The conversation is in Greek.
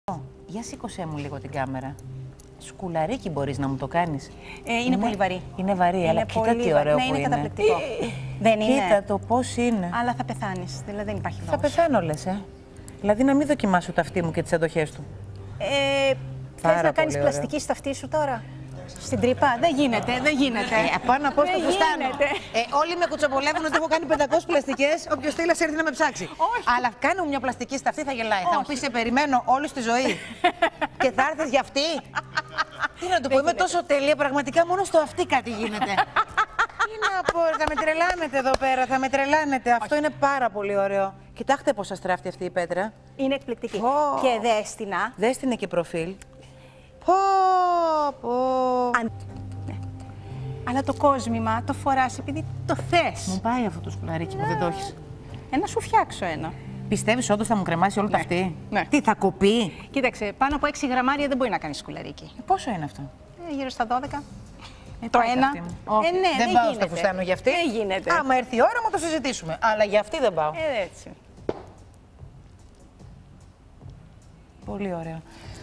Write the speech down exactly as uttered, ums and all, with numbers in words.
Για σήκωσέ μου λίγο την κάμερα. Σκουλαρίκι μπορείς να μου το κάνεις? Ε, είναι, είναι πολύ βαρύ. Είναι βαρύ, είναι αλλά κοίτα τι ωραίο ναι, που είναι. Είναι καταπληκτικό. Δεν είναι. Κοίτα το πώς είναι. Αλλά θα πεθάνεις, δηλαδή δεν υπάρχει λόγος. Θα πεθάνω λες, ε. Δηλαδή να μην δοκιμάσω τα αυτή μου και τις αντοχές του. Ε, θες να κάνεις πλαστική στα αυτή σου τώρα? Στην τρύπα? Δεν γίνεται, δεν γίνεται. Ε, πάω να πω στο φουστάνο. Ε, όλοι με κουτσομπολεύουν ότι έχω κάνει πεντακόσιες πλαστικές. Όποιος θέλει έρθει να με ψάξει. Όχι. Αλλά κάνω μια πλαστική στα αυτή θα γελάει. Όχι. Θα μου πει σε περιμένω όλη τη ζωή. Και θα έρθεις για αυτή. Τι να του πω, είμαι τόσο τέλεια. Πραγματικά μόνο στο αυτή κάτι γίνεται. Τι να πω, θα με τρελάνετε εδώ πέρα, θα με τρελάνετε. Αυτό είναι πάρα πολύ ωραίο. Κοιτάξτε πώς σας στράφτει αυτή η πέτρα. Είναι εκπληκτική. Oh. Και δέστηνα. Δέστηνα και προφίλ. Πω, πω. Αν... Ναι. Αλλά το κόσμημα το φοράς επειδή το θες. Μου πάει αυτό το σκουλαρίκι που δεν το έχεις. Ε, να σου φτιάξω ένα. Πιστεύεις όντως θα μου κρεμάσει όλο Ναι. το αυτή? Ναι. Τι, θα κοπεί? Κοίταξε, πάνω από έξι γραμμάρια δεν μπορεί να κάνεις σκουλαρίκι. Ε, πόσο είναι αυτό? Ε, γύρω στα δώδεκα. Ε, Το πάει ένα. αυτή μου. Όχι, Ε, ναι, δεν, δεν πάω γίνεται. στο φουστάνο για αυτή. Δεν γίνεται. Άμα έρθει η ώρα μου το συζητήσουμε. Αλλά για αυτή δεν πάω. Ε, έτσι. Πολύ ωραίο.